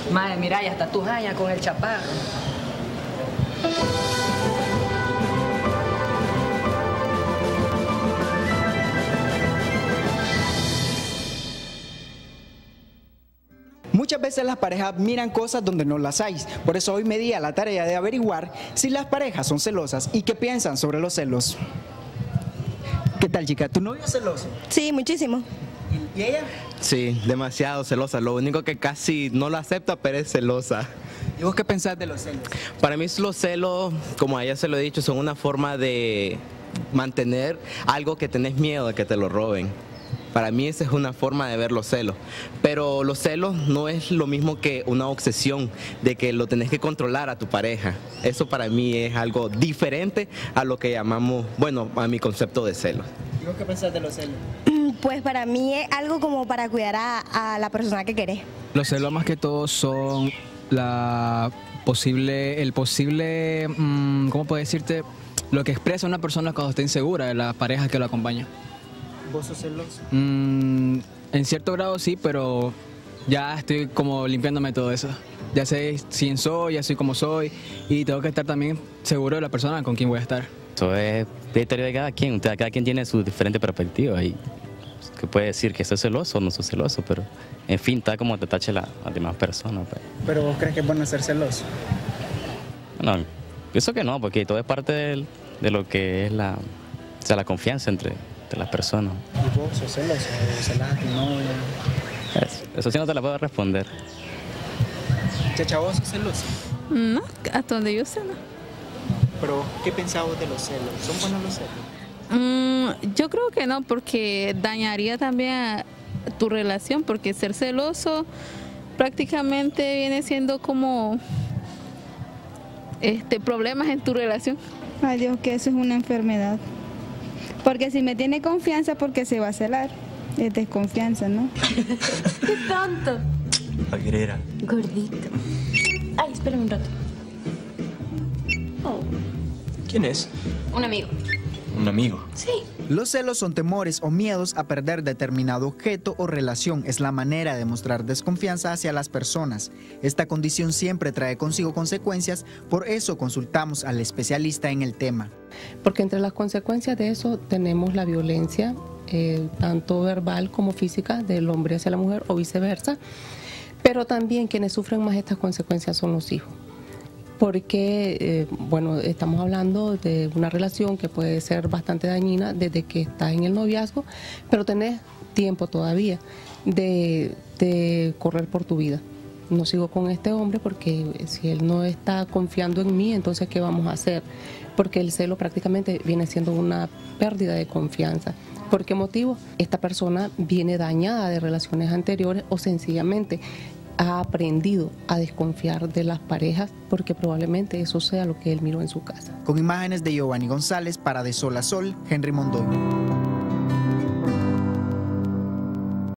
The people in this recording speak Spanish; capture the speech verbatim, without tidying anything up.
Madre, mira, ya está tu jaña con el chaparro. Muchas veces las parejas miran cosas donde no las hay. Por eso hoy me di a la tarea de averiguar si las parejas son celosas y qué piensan sobre los celos. ¿Qué tal, chica? ¿Tu novio es celoso? Sí, muchísimo. ¿Y ella? Sí, demasiado celosa. Lo único que casi no lo acepta, pero es celosa. ¿Y vos qué pensás de los celos? Para mí los celos, como a ella se lo he dicho, son una forma de mantener algo que tenés miedo de que te lo roben. Para mí esa es una forma de ver los celos. Pero los celos no es lo mismo que una obsesión de que lo tenés que controlar a tu pareja. Eso para mí es algo diferente a lo que llamamos, bueno, a mi concepto de celos. ¿Y vos qué pensás de los celos? Pues para mí es algo como para cuidar a, a la persona que querés. Los celos más que todo son la posible, el posible, mmm, ¿cómo puedo decirte? Lo que expresa una persona cuando está insegura de la pareja que lo acompaña. ¿Vos sos celoso? Mm, en cierto grado sí, pero ya estoy como limpiándome todo eso. Ya sé quién soy, ya soy como soy y tengo que estar también seguro de la persona con quien voy a estar. Eso es criterio de cada quien, cada quien tiene su diferente perspectiva y que puede decir que soy celoso o no soy celoso, pero en fin, está como te tache la, las demás personas. Pues. ¿Pero vos crees que es bueno ser celoso? No, pienso que no, porque todo es parte de, de lo que es la, o sea, la confianza entre, entre las personas. ¿Y vos sos celoso o celás a tu novia? Eso, eso sí no te la puedo responder. Chacha, ¿vos sos celoso? No, hasta donde yo sé, no. ¿Pero qué pensás vos de los celos? ¿Son buenos los celos? Mm, yo creo que no, porque dañaría también a tu relación, porque ser celoso prácticamente viene siendo como este problemas en tu relación. Ay Dios, que eso es una enfermedad. Porque si me tiene confianza, porque se va a celar. Es desconfianza, ¿no? ¡Qué tonto! Agrera. Gordito. Ay, espérame un rato. Oh. ¿Quién es? Un amigo. ¿Un amigo? Sí. Los celos son temores o miedos a perder determinado objeto o relación. Es la manera de mostrar desconfianza hacia las personas. Esta condición siempre trae consigo consecuencias, por eso consultamos al especialista en el tema. Porque entre las consecuencias de eso tenemos la violencia, eh, tanto verbal como física, del hombre hacia la mujer o viceversa. Pero también quienes sufren más estas consecuencias son los hijos. Porque, eh, bueno, estamos hablando de una relación que puede ser bastante dañina desde que estás en el noviazgo, pero tenés tiempo todavía de, de correr por tu vida. No sigo con este hombre porque si él no está confiando en mí, entonces ¿qué vamos a hacer? Porque el celo prácticamente viene siendo una pérdida de confianza. ¿Por qué motivo? Esta persona viene dañada de relaciones anteriores o sencillamente ha aprendido a desconfiar de las parejas porque probablemente eso sea lo que él miró en su casa. Con imágenes de Giovanni González para De Sol a Sol, Henry Mondoño.